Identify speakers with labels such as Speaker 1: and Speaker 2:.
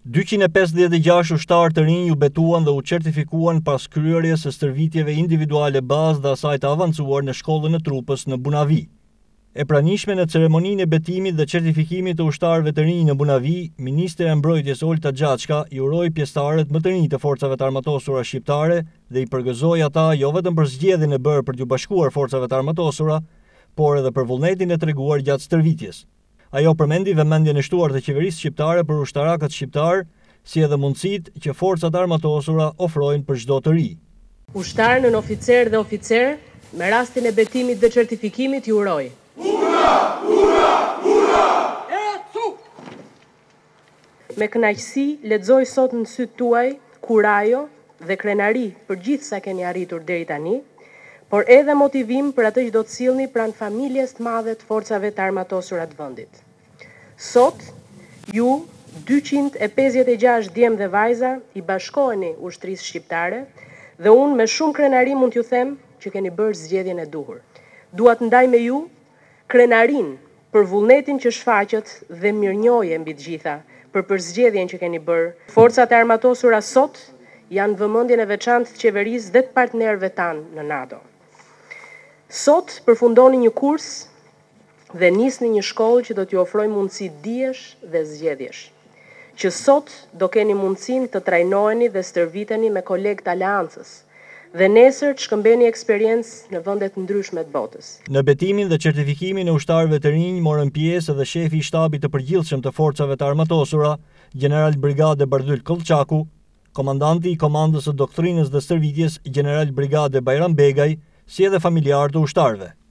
Speaker 1: 256 ushtarë të rinj u betuan dhe u certifikuan pas kryerjes së stërvitjeve individuale bazë dhe asaj të avancuar në shkollën e trupës në Bunavi. E pranishme në ceremoninë e betimit dhe certifikimit të ushtarëve të rinj në Bunavi, Ministre e Mbrojtjes Olta Gjaçka i uroi pjesëtarët më të rinj të forcave të armatosura shqiptare dhe i përgëzoi ata jo vetëm për zgjedhjen e bërë për t'u bashkuar forcave të armatosura, por edhe për vullnetin e treguar gjatë stërvitjes. Ajo përmendi vëmendjen e shtuar të qeverisë shqiptare për ushtarakët shqiptar, si edhe mundësitë që forcat armatosura ofrojnë për çdo të ri.
Speaker 2: Ushtar nën oficer dhe oficer, me rastin e betimit dhe certifikimit ju uroj.
Speaker 3: Ura! Ura! Ura!
Speaker 2: Me kënaqësi lexoj sot në sytë tuaj kurajo dhe krenari për gjithë sa keni arritur deri tani, por edhe motivim për atë që do të sillni pranë familjes të madhe të forcave të armatosura të vendit. Sot, ju, 256 djemë dhe vajza, i bashkoheni ushtrisë shqiptare dhe unë me shumë krenari mund t'ju them që keni bërë zgjedhjen e duhur. Dua të ndaj me ju krenarin për vullnetin që shfaqet dhe mirënjohje mbi të gjitha për zgjedhjen që keni bërë. Forcat e armatosura sot janë vëmendjen e veçantë të qeverisë dhe të partnerëve tanë në NATO. Sot përfundoni një kurs dhe nisni një shkollë që do t'ju ofrojë mundësi dijesh dhe zgjedhjesh. Që sot do keni mundësinë të trajnoheni dhe stërviteni me kolegë të aleancës dhe nesër të shkëmbeni eksperiencë në vende të ndryshme të botës.
Speaker 1: Në betimin dhe certifikimin e ushtarëve të rinj morën pjesë edhe shefi i shtabit të përgjithshëm të forcave të armatosura, General Brigade Bardyl Kollçaku, komandanti i komandës së doktrinës dhe stërvitjes, General Brigade Bajram Begaj, si edhe familjar të ushtarëve.